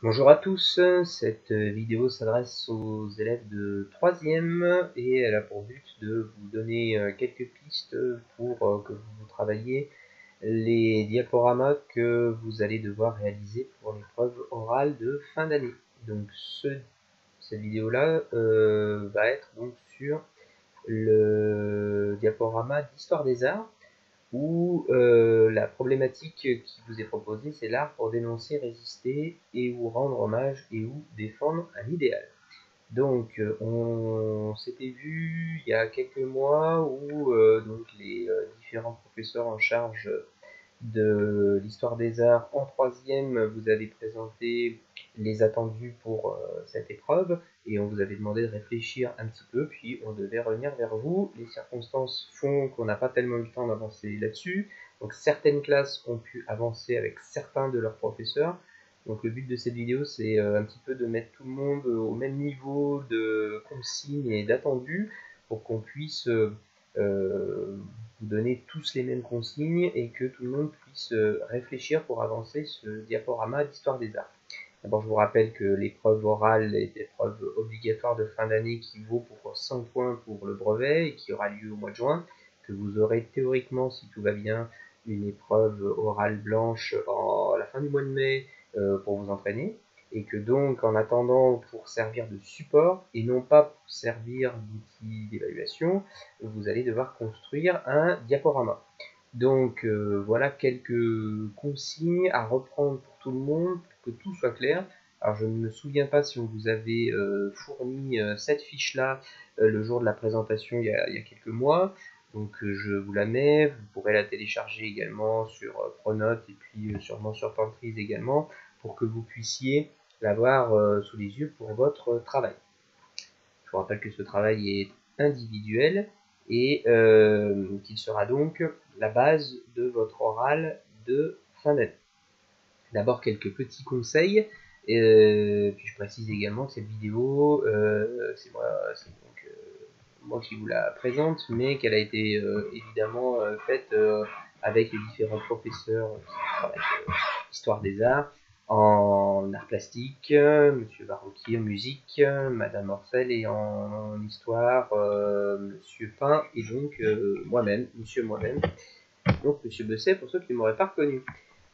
Bonjour à tous, cette vidéo s'adresse aux élèves de 3e et elle a pour but de vous donner quelques pistes pour que vous travailliez les diaporamas que vous allez devoir réaliser pour l'épreuve orale de fin d'année. Donc cette vidéo-là va être donc sur le diaporama d'histoire des arts où la problématique qui vous est proposée, c'est l'art pour dénoncer, résister et ou rendre hommage et ou défendre un idéal. Donc, on s'était vu il y a quelques mois où donc les différents professeurs en charge de l'histoire des arts en 3e vous avez présenté les attendus pour cette épreuve et on vous avait demandé de réfléchir un petit peu, puis on devait revenir vers vous. Les circonstances font qu'on n'a pas tellement eu le temps d'avancer là-dessus, donc certaines classes ont pu avancer avec certains de leurs professeurs. Donc le but de cette vidéo, c'est un petit peu de mettre tout le monde au même niveau de consignes et d'attendus pour qu'on puisse vous donner tous les mêmes consignes et que tout le monde puisse réfléchir pour avancer ce diaporama d'histoire des arts. D'abord, je vous rappelle que l'épreuve orale est l'épreuve obligatoire de fin d'année qui vaut pour 100 points pour le brevet et qui aura lieu au mois de juin, que vous aurez théoriquement, si tout va bien, une épreuve orale blanche à la fin du mois de mai pour vous entraîner, et que donc en attendant, pour servir de support et non pas pour servir d'outil d'évaluation, vous allez devoir construire un diaporama. Donc voilà quelques consignes à reprendre pour tout le monde, pour que tout soit clair. Alors je ne me souviens pas si on vous avait fourni cette fiche-là le jour de la présentation il y a quelques mois. Donc je vous la mets, vous pourrez la télécharger également sur Pronote et puis sûrement sur Pantries également, pour que vous puissiez l'avoir sous les yeux pour votre travail. Je vous rappelle que ce travail est individuel et qu'il sera donc la base de votre oral de fin d'année. D'abord quelques petits conseils, puis je précise également que cette vidéo, c'est moi qui vous la présente, mais qu'elle a été évidemment faite avec les différents professeurs qui travaillent histoire des arts, en art plastique, Monsieur Baroquier en musique, Madame Orfel et en histoire, Monsieur Pain et donc moi-même, donc Monsieur Besset pour ceux qui ne m'auraient pas reconnu.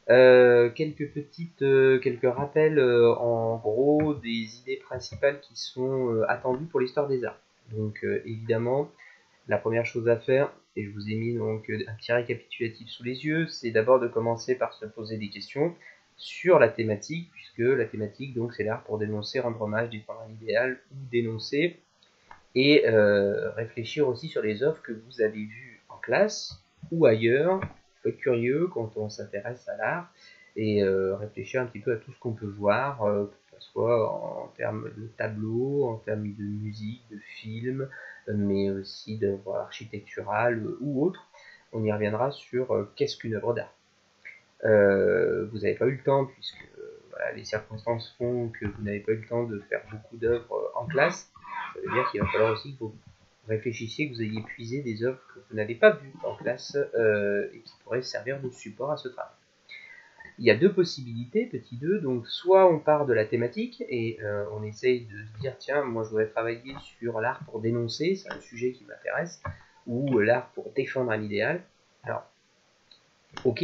Quelques rappels en gros des idées principales qui sont attendues pour l'histoire des arts. Donc évidemment, la première chose à faire, et je vous ai mis donc un petit récapitulatif sous les yeux, c'est d'abord de commencer par se poser des questions sur la thématique, puisque la thématique donc c'est l'art pour dénoncer, rendre hommage, défendre un idéal ou dénoncer, et réfléchir aussi sur les œuvres que vous avez vues en classe ou ailleurs. Il faut être curieux quand on s'intéresse à l'art et réfléchir un petit peu à tout ce qu'on peut voir, que ce soit en termes de tableaux, en termes de musique, de films, mais aussi d'œuvres architecturales ou autres. On y reviendra sur qu'est-ce qu'une œuvre d'art. Vous n'avez pas eu le temps, puisque voilà, les circonstances font que vous n'avez pas eu le temps de faire beaucoup d'œuvres en classe. Ça veut dire qu'il va falloir aussi que vous réfléchissiez, que vous ayez puisé des œuvres que vous n'avez pas vues en classe et qui pourraient servir de support à ce travail. Il y a deux possibilités, petit 2, donc soit on part de la thématique et on essaye de se dire tiens, moi je voudrais travailler sur l'art pour dénoncer, c'est un sujet qui m'intéresse, ou l'art pour défendre un idéal. Alors, ok,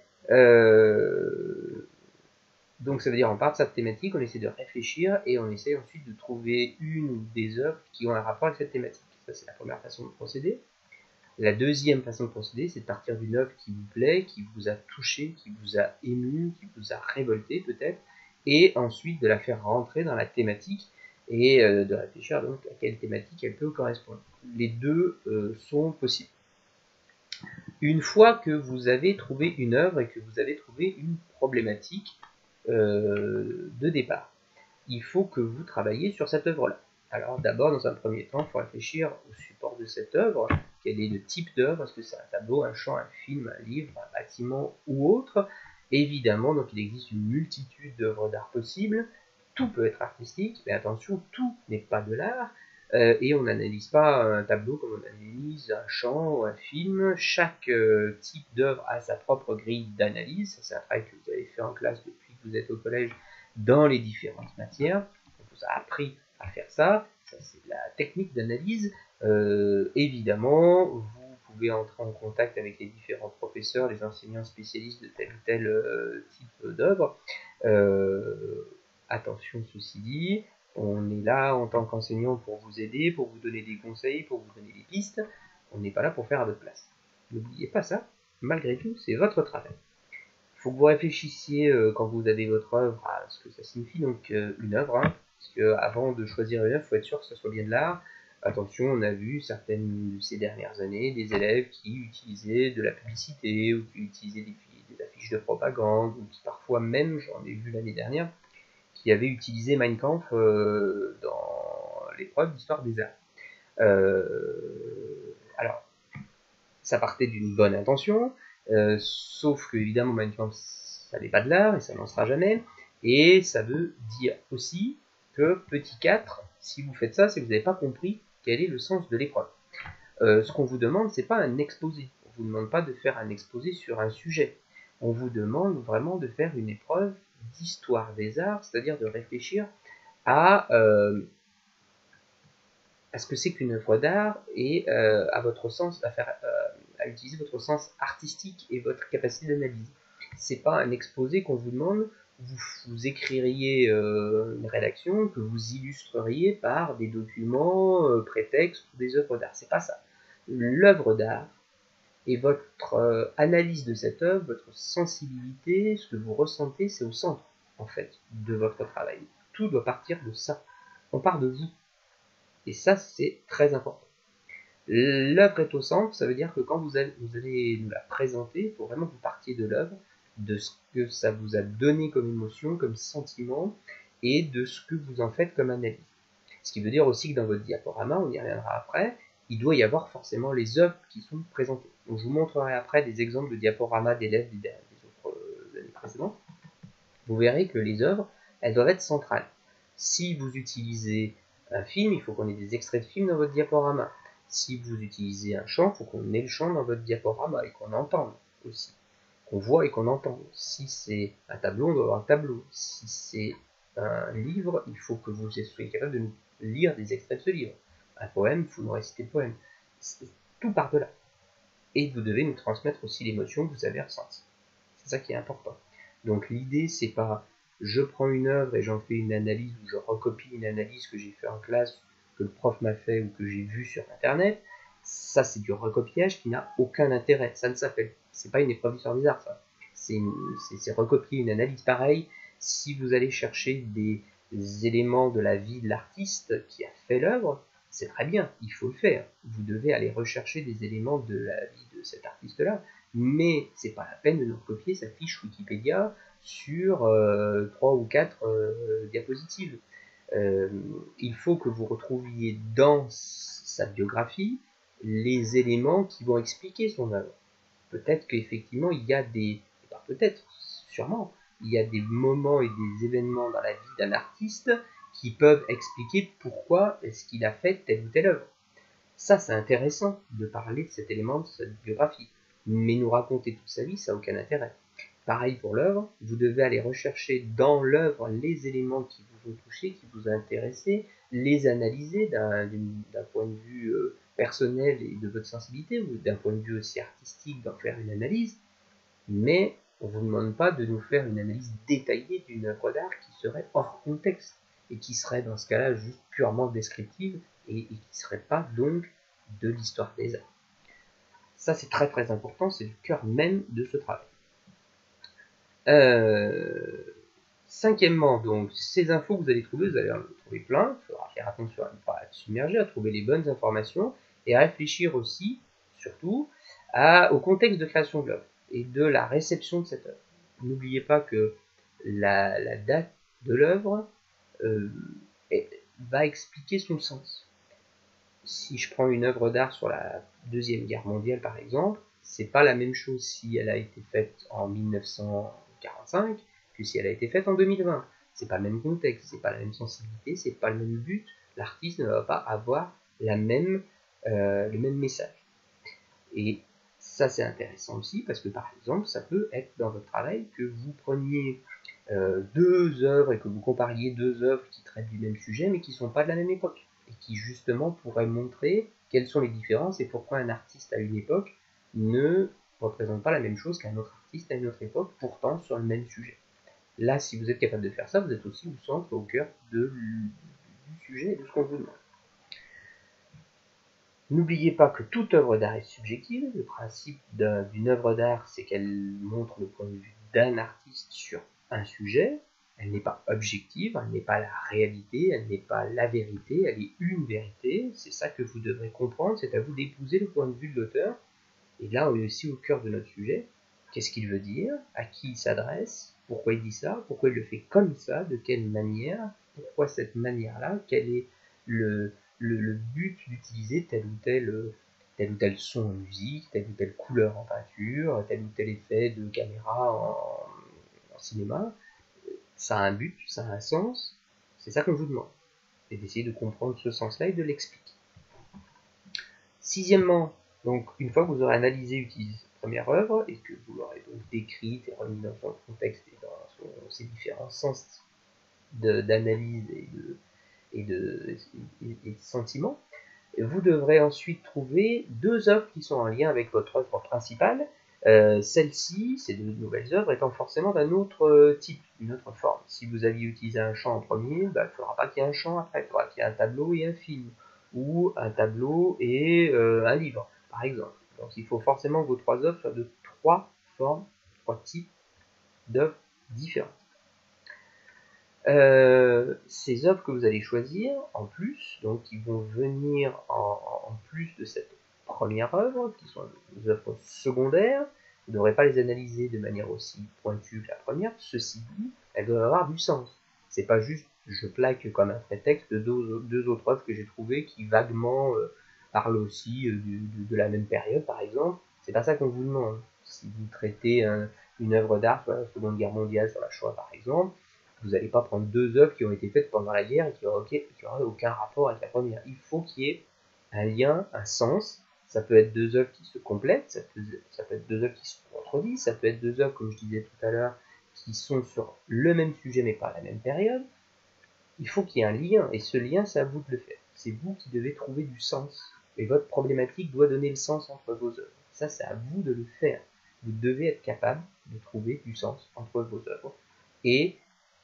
donc ça veut dire on part de cette thématique, on essaie de réfléchir et on essaie ensuite de trouver une ou des œuvres qui ont un rapport avec cette thématique. Ça c'est la première façon de procéder. La deuxième façon de procéder, c'est de partir d'une œuvre qui vous plaît, qui vous a touché, qui vous a ému, qui vous a révolté peut-être, et ensuite de la faire rentrer dans la thématique et de réfléchir donc à quelle thématique elle peut correspondre. Les deux sont possibles. Une fois que vous avez trouvé une œuvre et que vous avez trouvé une problématique de départ, il faut que vous travailliez sur cette œuvre-là. Alors d'abord, dans un premier temps, il faut réfléchir au support de cette œuvre. Quel est le type d'œuvre? Est-ce que c'est un tableau, un chant, un film, un livre, un bâtiment ou autre? Évidemment, donc il existe une multitude d'œuvres d'art possibles. Tout peut être artistique, mais attention, tout n'est pas de l'art. Et on n'analyse pas un tableau comme on analyse un chant ou un film. Chaque type d'œuvre a sa propre grille d'analyse. Ça, c'est un travail que vous avez fait en classe depuis que vous êtes au collège dans les différentes matières. On vous a appris à faire ça, ça c'est la technique d'analyse. Évidemment, vous pouvez entrer en contact avec les différents professeurs, les enseignants spécialistes de tel ou tel type d'œuvre. Attention, ceci dit, on est là en tant qu'enseignant pour vous aider, pour vous donner des conseils, pour vous donner des pistes. On n'est pas là pour faire à votre place. N'oubliez pas ça, malgré tout, c'est votre travail. Il faut que vous réfléchissiez quand vous avez votre œuvre à ce que ça signifie, donc une œuvre, hein, parce que avant de choisir une œuvre, il faut être sûr que ce soit bien de l'art. Attention, on a vu certaines de ces dernières années des élèves qui utilisaient de la publicité ou qui utilisaient des affiches de propagande, ou qui parfois même, j'en ai vu l'année dernière, qui avaient utilisé Mein Kampf dans l'épreuve d'histoire des arts. Alors, ça partait d'une bonne intention, sauf que évidemment Mein Kampf, ça n'est pas de l'art et ça n'en sera jamais, et ça veut dire aussi que petit 4, si vous faites ça, c'est que vous n'avez pas compris quel est le sens de l'épreuve. Ce qu'on vous demande, c'est pas un exposé. On vous demande pas de faire un exposé sur un sujet. On vous demande vraiment de faire une épreuve d'histoire des arts, c'est-à-dire de réfléchir à ce que c'est qu'une œuvre d'art et à votre sens, à utiliser votre sens artistique et votre capacité d'analyse. C'est pas un exposé qu'on vous demande. Vous écririez une rédaction que vous illustreriez par des documents, prétextes ou des œuvres d'art. C'est pas ça. L'œuvre d'art et votre analyse de cette œuvre, votre sensibilité, ce que vous ressentez, c'est au centre, en fait, de votre travail. Tout doit partir de ça. On part de vous. Et ça, c'est très important. L'œuvre est au centre, ça veut dire que quand vous allez nous la présenter, il faut vraiment que vous partiez de l'œuvre, de ce que ça vous a donné comme émotion, comme sentiment, et de ce que vous en faites comme analyse. Ce qui veut dire aussi que dans votre diaporama, on y reviendra après, il doit y avoir forcément les œuvres qui sont présentées. Donc je vous montrerai après des exemples de diaporamas d'élèves des autres années précédentes. Vous verrez que les œuvres, elles doivent être centrales. Si vous utilisez un film, il faut qu'on ait des extraits de films dans votre diaporama. Si vous utilisez un chant, il faut qu'on ait le chant dans votre diaporama et qu'on entende aussi. Qu'on voit et qu'on entende. Si c'est un tableau, on doit avoir un tableau. Si c'est un livre, il faut que vous soyez capable de nous lire des extraits de ce livre. Un poème, il faut nous réciter le poème. Tout part de là. Et vous devez nous transmettre aussi l'émotion que vous avez ressentie. C'est ça qui est important. Donc l'idée, c'est pas je prends une œuvre et j'en fais une analyse ou je recopie une analyse que j'ai fait en classe, que le prof m'a fait ou que j'ai vu sur internet. Ça, c'est du recopiage qui n'a aucun intérêt. Ça ne s'appelle, c'est pas une épreuve d'histoire des arts, ça. C'est recopier une analyse. Pareil, si vous allez chercher des éléments de la vie de l'artiste qui a fait l'œuvre, c'est très bien, il faut le faire. Vous devez aller rechercher des éléments de la vie de cet artiste-là, mais c'est pas la peine de nous recopier sa fiche Wikipédia sur 3 ou 4 diapositives. Il faut que vous retrouviez dans sa biographie les éléments qui vont expliquer son œuvre. Peut-être qu'effectivement il y a des, pas peut-être, sûrement, il y a des moments et des événements dans la vie d'un artiste qui peuvent expliquer pourquoi est-ce qu'il a fait telle ou telle œuvre. Ça, c'est intéressant de parler de cet élément de cette biographie. Mais nous raconter toute sa vie, ça n'a aucun intérêt. Pareil pour l'œuvre, vous devez aller rechercher dans l'œuvre les éléments qui vous ont touché, qui vous ont intéressé, les analyser d'un point de vue personnel et de votre sensibilité, ou d'un point de vue aussi artistique, d'en faire une analyse. Mais on ne vous demande pas de nous faire une analyse détaillée d'une œuvre d'art qui serait hors contexte et qui serait dans ce cas-là juste purement descriptive et qui ne serait pas donc de l'histoire des arts. Ça, c'est très très important, c'est le cœur même de ce travail. Cinquièmement, donc, ces infos que vous allez trouver, vous allez en trouver plein. Il faudra faire attention à ne pas être submergé, à trouver les bonnes informations et à réfléchir aussi, surtout, au contexte de création de l'œuvre et de la réception de cette œuvre. N'oubliez pas que la date de l'œuvre va expliquer son sens. Si je prends une œuvre d'art sur la Deuxième Guerre mondiale, par exemple, c'est pas la même chose si elle a été faite en 1945 que si elle a été faite en 2020. C'est pas le même contexte, c'est pas la même sensibilité, c'est pas le même but. L'artiste ne va pas avoir le même message. Et ça, c'est intéressant aussi parce que, par exemple, ça peut être dans votre travail que vous preniez deux œuvres et que vous compariez deux œuvres qui traitent du même sujet mais qui ne sont pas de la même époque et qui justement pourraient montrer quelles sont les différences et pourquoi un artiste à une époque ne représente pas la même chose qu'un autre artiste à une autre époque, pourtant sur le même sujet. Là, si vous êtes capable de faire ça, vous êtes aussi au centre, au cœur du sujet et de ce qu'on vous demande. N'oubliez pas que toute œuvre d'art est subjective. Le principe d'une œuvre d'art, c'est qu'elle montre le point de vue d'un artiste sur un sujet. Elle n'est pas objective, elle n'est pas la réalité, elle n'est pas la vérité, elle est une vérité. C'est ça que vous devrez comprendre, c'est à vous d'épouser le point de vue de l'auteur. Et là, on est aussi au cœur de notre sujet. Qu'est-ce qu'il veut dire? À qui il s'adresse? Pourquoi il dit ça? Pourquoi il le fait comme ça? De quelle manière? Pourquoi cette manière-là? Quel est le but d'utiliser tel ou tel son en musique, telle ou telle couleur en peinture, tel ou tel effet de caméra en cinéma? Ça a un but, ça a un sens. C'est ça que je vous demande. Et d'essayer de comprendre ce sens-là et de l'expliquer. Sixièmement, donc, une fois que vous aurez analysé et utilisé cette première œuvre, et que vous l'aurez donc décrite et remis dans son contexte et dans ses différents sens d'analyse et de sentiments, vous devrez ensuite trouver deux œuvres qui sont en lien avec votre œuvre principale. Celle-ci, ces deux nouvelles œuvres, étant forcément d'un autre type, d'une autre forme. Si vous aviez utilisé un chant en premier, il ne faudra pas qu'il y ait un chant après, il faudra qu'il y ait un tableau et un film, ou un tableau et un livre, par exemple. Donc il faut forcément que vos trois œuvres soient de trois formes, trois types d'œuvres différentes. Ces œuvres que vous allez choisir, en plus, donc qui vont venir en plus de cette première œuvre, qui sont des œuvres secondaires, vous ne devrez pas les analyser de manière aussi pointue que la première. Ceci dit, elles doivent avoir du sens. C'est pas juste je plaque comme un prétexte deux autres œuvres que j'ai trouvées qui vaguement parlent aussi de la même période, par exemple. C'est pas ça qu'on vous demande. Si vous traitez une œuvre d'art sur la Seconde Guerre mondiale, sur la Shoah par exemple, vous n'allez pas prendre deux œuvres qui ont été faites pendant la guerre et qui n'auraient aucun rapport avec la première. Il faut qu'il y ait un lien, un sens. Ça peut être deux œuvres qui se complètent, ça peut être deux œuvres qui se contredisent, ça peut être deux œuvres, comme je disais tout à l'heure, qui sont sur le même sujet mais pas à la même période. Il faut qu'il y ait un lien, et ce lien, c'est à vous de le faire. C'est vous qui devez trouver du sens. Et votre problématique doit donner le sens entre vos œuvres. Ça, c'est à vous de le faire. Vous devez être capable de trouver du sens entre vos œuvres. Et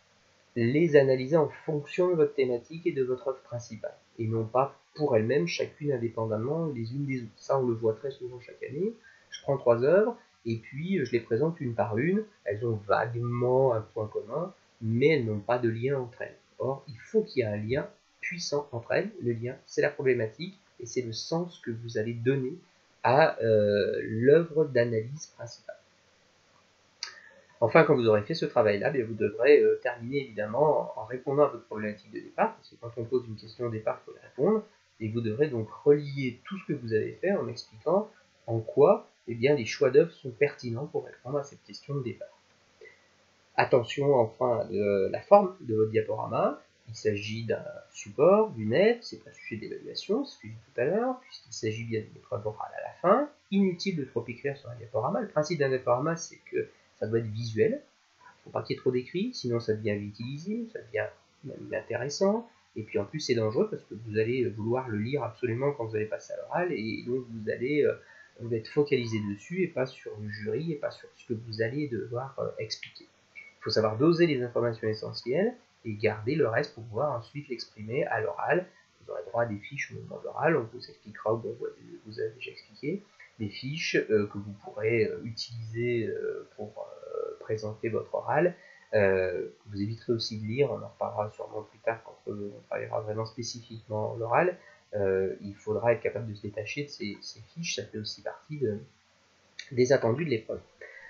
les analyser en fonction de votre thématique et de votre œuvre principale, et non pas pour elles-mêmes, chacune indépendamment les unes des autres. Ça, on le voit très souvent chaque année. Je prends trois œuvres, et puis je les présente une par une. Elles ont vaguement un point commun, mais elles n'ont pas de lien entre elles. Or, il faut qu'il y ait un lien puissant entre elles. Le lien, c'est la problématique, et c'est le sens que vous allez donner à l'œuvre d'analyse principale. Enfin, quand vous aurez fait ce travail-là, vous devrez terminer évidemment en répondant à votre problématique de départ, parce que quand on pose une question au départ, il faut y répondre, et vous devrez donc relier tout ce que vous avez fait en expliquant en quoi les choix d'œuvres sont pertinents pour répondre à cette question de départ. Attention enfin de la forme de votre diaporama. Il s'agit d'un support, d'une aide, c'est un sujet d'évaluation, c'est ce que j'ai dit tout à l'heure, puisqu'il s'agit bien d'une épreuve orale à la fin. Inutile de trop écrire sur un diaporama. Le principe d'un diaporama, c'est que ça doit être visuel. Il ne faut pas qu'il y ait trop d'écrit, sinon ça devient vite illisible, ça devient même intéressant. Et puis en plus, c'est dangereux parce que vous allez vouloir le lire absolument quand vous allez passer à l'oral, et donc vous allez être focalisé dessus et pas sur le jury et pas sur ce que vous allez devoir expliquer. Il faut savoir doser les informations essentielles et garder le reste pour pouvoir ensuite l'exprimer à l'oral. Vous aurez droit à des fiches au moment de l'oral, on vous expliquera, ou vous avez déjà expliqué, des fiches que vous pourrez utiliser pour présenter votre oral. Vous éviterez aussi de lire, on en reparlera sûrement plus tard quand on travaillera vraiment spécifiquement l'oral. Il faudra être capable de se détacher de ces fiches, ça fait aussi partie des attendus de l'épreuve.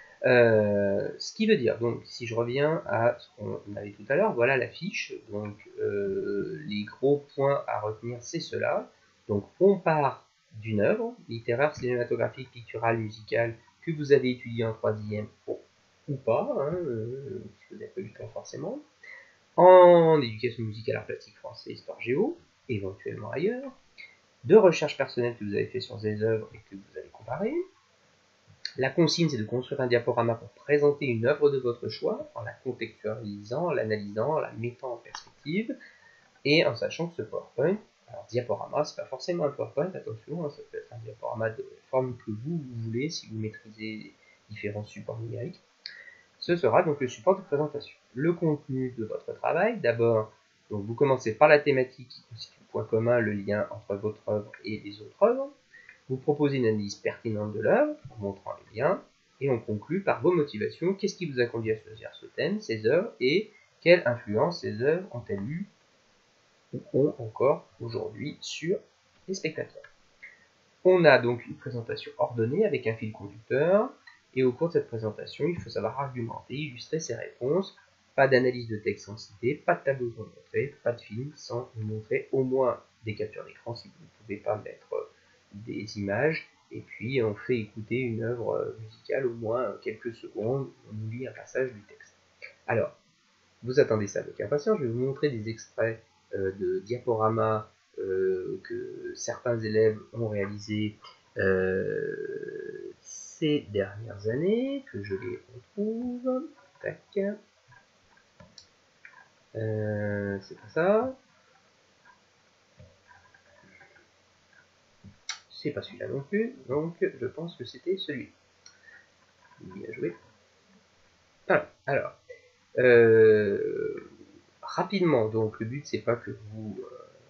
Ce qui veut dire, donc, si je reviens à ce qu'on avait tout à l'heure, voilà la fiche. Donc, les gros points à retenir, c'est cela. Donc, on part d'une œuvre littéraire, cinématographique, picturale, musicale que vous avez étudiée en troisième ou pas, si vous n'avez pas eu le temps forcément, en éducation musicale, art plastique, français, histoire géo, éventuellement ailleurs, de recherche personnelle que vous avez fait sur des œuvres et que vous allez comparer, La consigne, c'est de construire un diaporama pour présenter une œuvre de votre choix, en la contextualisant, en l'analysant, en la mettant en perspective, et en sachant que ce PowerPoint, alors diaporama, c'est pas forcément un PowerPoint, attention, hein, ça peut être un diaporama de forme que vous voulez, si vous maîtrisez différents supports numériques. Ce sera donc le support de présentation. Le contenu de votre travail, d'abord, donc vous commencez par la thématique qui constitue le point commun, le lien entre votre œuvre et les autres œuvres. Vous proposez une analyse pertinente de l'œuvre, en montrant les liens, et on conclut par vos motivations. Qu'est-ce qui vous a conduit à choisir ce thème, ces œuvres, et quelle influence ces œuvres ont-elles eu ou ont encore aujourd'hui sur les spectateurs. On a donc une présentation ordonnée avec un fil conducteur, et au cours de cette présentation, il faut savoir argumenter, illustrer ses réponses. Pas d'analyse de texte sans citer, pas de tableau sans montrer, pas de film sans montrer au moins des captures d'écran si vous ne pouvez pas mettre des images. Et puis on fait écouter une œuvre musicale au moins quelques secondes, on nous lit un passage du texte. Alors, vous attendez ça avec impatience, je vais vous montrer des extraits de diaporamas que certains élèves ont réalisés ces dernières années, que je les retrouve. Tac. C'est pas ça. C'est pas celui-là non plus, donc je pense que c'était celui. Bien joué. Voilà, alors, rapidement, donc le but c'est pas que vous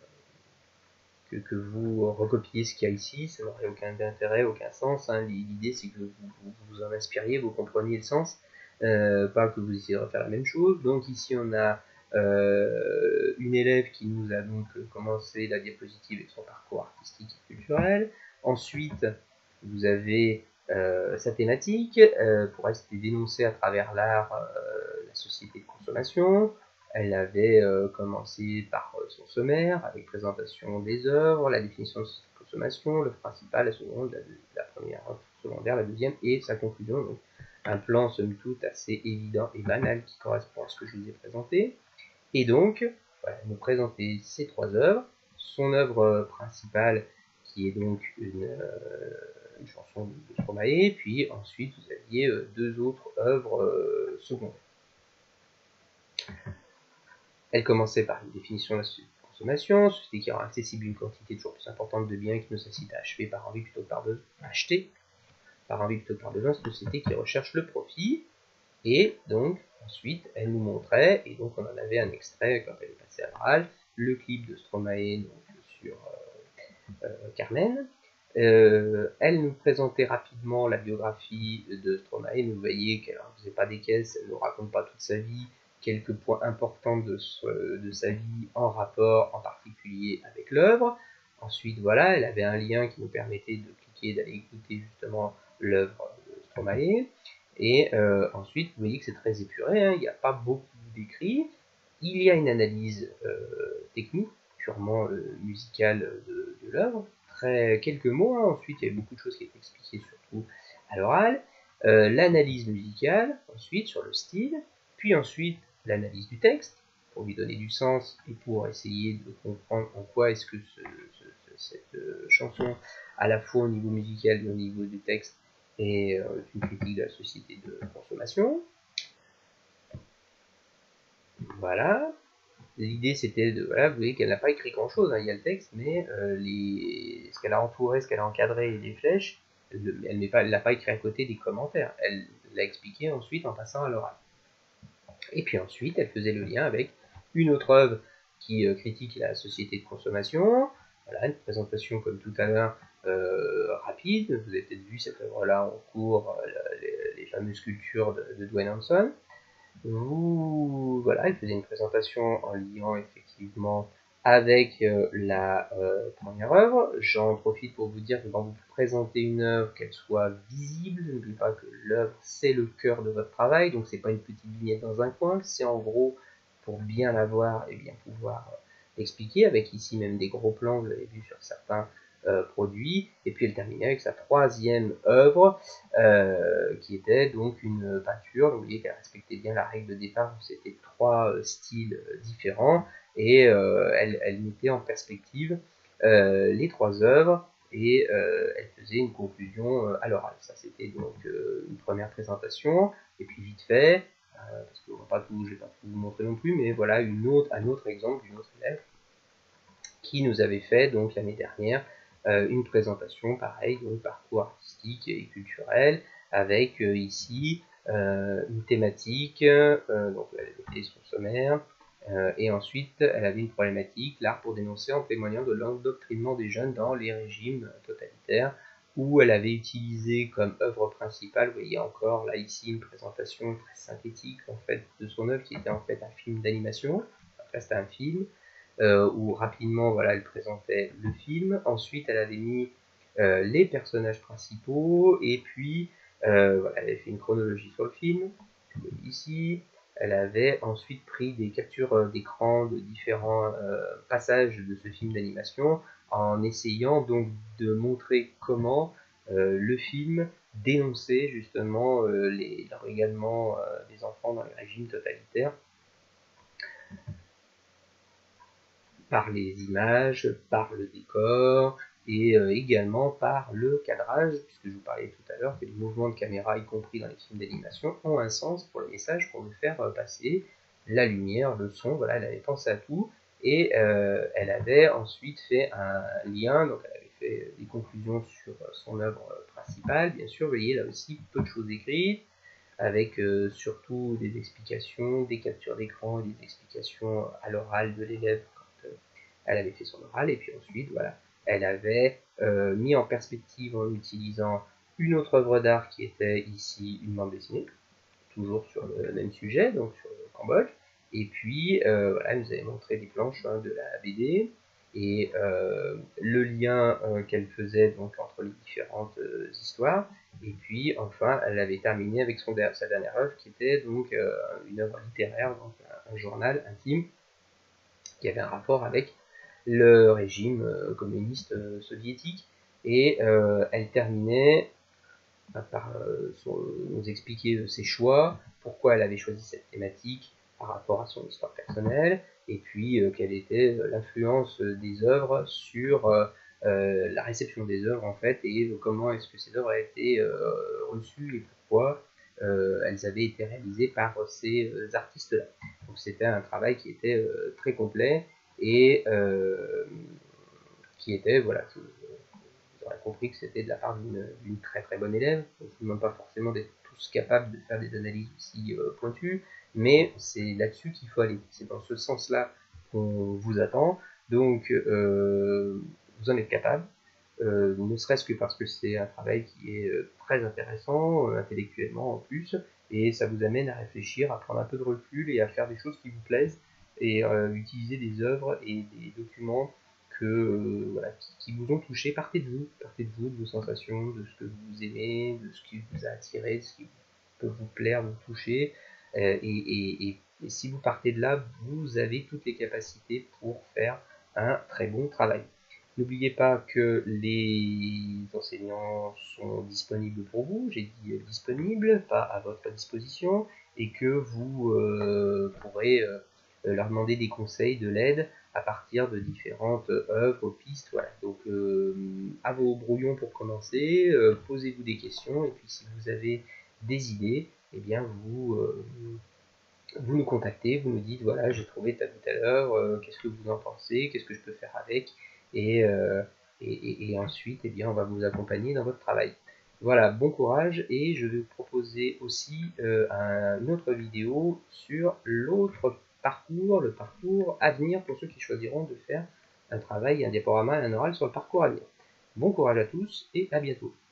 recopiez ce qu'il y a ici, ça n'aurait aucun intérêt, aucun sens, hein. L'idée c'est que vous en inspiriez, vous compreniez le sens, pas que vous essayiez de refaire la même chose. Donc ici on a une élève qui nous a donc commencé la diapositive avec son parcours artistique et culturel. Ensuite, vous avez sa thématique, pour elle c'était dénoncer à travers l'art la société de consommation. Elle avait commencé par son sommaire, avec présentation des œuvres, la définition de la consommation, le principal, la seconde, la première secondaire, la deuxième, et sa conclusion. Donc, un plan, somme toute, assez évident et banal qui correspond à ce que je vous ai présenté. Et donc, voilà, nous présenter ces trois œuvres. Son œuvre principale, qui est donc une chanson de Stromae, puis ensuite vous aviez deux autres œuvres secondaires. Elle commençait par une définition de la consommation, société qui rend accessible une quantité toujours plus importante de biens qui nous incite à acheter par envie plutôt que par besoin, société qui recherche le profit. Et donc, ensuite, elle nous montrait, et donc on en avait un extrait quand elle est passée à l'oral, le clip de Stromae donc, sur Carmen. Elle nous présentait rapidement la biographie de Stromae. Vous voyez qu'elle ne faisait pas des caisses, elle ne nous raconte pas toute sa vie, quelques points importants de sa vie en rapport en particulier avec l'œuvre. Ensuite, voilà, elle avait un lien qui nous permettait de cliquer, d'aller écouter justement l'œuvre de Stromae. Et ensuite, vous voyez que c'est très épuré, hein, il n'y a pas beaucoup d'écrits. Il y a une analyse technique, purement musicale de l'œuvre. Quelques mots, hein. Ensuite il y a beaucoup de choses qui étaient expliquées surtout à l'oral. L'analyse musicale, ensuite sur le style, puis ensuite l'analyse du texte, pour lui donner du sens et pour essayer de comprendre en quoi est-ce que cette chanson, à la fois au niveau musical et au niveau du texte, est une critique de la société de consommation. Voilà. L'idée c'était de, voilà, vous voyez qu'elle n'a pas écrit grand chose, hein, il y a le texte, mais ce qu'elle a entouré, ce qu'elle a encadré et les flèches, elle l'a pas écrit à côté des commentaires, elle l'a expliqué ensuite en passant à l'oral. Et puis ensuite, elle faisait le lien avec une autre œuvre qui critique la société de consommation. Voilà, une présentation comme tout à l'heure rapide. Vous avez peut-être vu cette œuvre-là en cours, les fameuses sculptures de Dwayne Hanson. Voilà, elle faisait une présentation en liant effectivement avec la première œuvre. J'en profite pour vous dire que quand vous présentez une œuvre, qu'elle soit visible, n'oubliez pas que l'œuvre c'est le cœur de votre travail, donc c'est pas une petite vignette dans un coin, c'est en gros pour bien la voir et bien pouvoir expliquer, avec ici même des gros plans, vous l'avez vu sur certains produits, et puis elle terminait avec sa troisième œuvre qui était donc une peinture. Vous voyez qu'elle respectait bien la règle de départ où c'était trois styles différents, et elle mettait en perspective les trois œuvres et elle faisait une conclusion à l'oral. Ça c'était donc une première présentation, et puis vite fait, parce que je ne vais pas tout vous montrer non plus, mais voilà un autre exemple d'une autre élève qui nous avait fait donc l'année dernière une présentation pareil, donc parcours artistique et culturel, avec ici une thématique, donc elle avait son sommaire, et ensuite elle avait une problématique, l'art pour dénoncer en témoignant de l'endoctrinement des jeunes dans les régimes totalitaires, où elle avait utilisé comme œuvre principale, vous voyez encore là ici une présentation très synthétique en fait de son œuvre qui était en fait un film d'animation, après c'était un film, où rapidement voilà, elle présentait le film. Ensuite, elle avait mis les personnages principaux, et puis voilà, elle avait fait une chronologie sur le film, ici. Elle avait ensuite pris des captures d'écran de différents passages de ce film d'animation, en essayant donc de montrer comment le film dénonçait justement l'enrôlement des enfants dans les régimes totalitaires, par les images, par le décor, et également par le cadrage, puisque je vous parlais tout à l'heure que les mouvements de caméra, y compris dans les films d'animation, ont un sens pour le message, pour nous faire passer la lumière, le son, voilà, elle avait pensé à tout, et elle avait ensuite fait un lien, donc elle avait fait des conclusions sur son œuvre principale, bien sûr, vous voyez là aussi peu de choses écrites, avec surtout des explications, des captures d'écran, des explications à l'oral de l'élève quand elle avait fait son oral, et puis ensuite, voilà, elle avait mis en perspective en utilisant une autre œuvre d'art qui était ici une bande dessinée, toujours sur le même sujet, donc sur le Cambodge, et puis voilà, elle nous avait montré des planches de la BD, et le lien qu'elle faisait donc entre les différentes histoires, et puis enfin elle avait terminé avec sa dernière œuvre qui était donc une œuvre littéraire, donc un journal intime qui avait un rapport avec le régime communiste soviétique, et elle terminait par nous expliquer ses choix, pourquoi elle avait choisi cette thématique par rapport à son histoire personnelle, et puis quelle était l'influence des œuvres sur la réception des œuvres en fait, et comment est-ce que ces œuvres avaient été reçues et pourquoi elles avaient été réalisées par ces artistes-là. Donc c'était un travail qui était très complet, et qui était, voilà, vous aurez compris que c'était de la part d'une très très bonne élève. Je ne vous demande pas forcément d'être tous capables de faire des analyses aussi pointues, mais c'est là-dessus qu'il faut aller. C'est dans ce sens-là qu'on vous attend. Donc, vous en êtes capable, ne serait-ce que parce que c'est un travail qui est très intéressant, intellectuellement en plus, et ça vous amène à réfléchir, à prendre un peu de recul et à faire des choses qui vous plaisent, et utiliser des œuvres et des documents voilà, qui vous ont touché. Partez de vous, de vos sensations, de ce que vous aimez, de ce qui vous a attiré, de ce qui peut vous plaire, vous toucher, et si vous partez de là, vous avez toutes les capacités pour faire un très bon travail. N'oubliez pas que les enseignants sont disponibles pour vous, j'ai dit disponibles, pas à votre disposition, et que vous pourrez leur demander des conseils, de l'aide, à partir de différentes œuvres, pistes, voilà. Donc à vos brouillons pour commencer, posez-vous des questions, et puis si vous avez des idées, eh bien vous nous contactez, vous nous dites voilà, j'ai trouvé telle ou telle œuvre, qu'est-ce que vous en pensez, qu'est-ce que je peux faire avec, et, ensuite eh bien on va vous accompagner dans votre travail. Voilà, bon courage, et je vais vous proposer aussi une autre vidéo sur l'autre parcours, le parcours à venir pour ceux qui choisiront de faire un travail, un diaporama, un oral sur le parcours à venir. Bon courage à tous et à bientôt.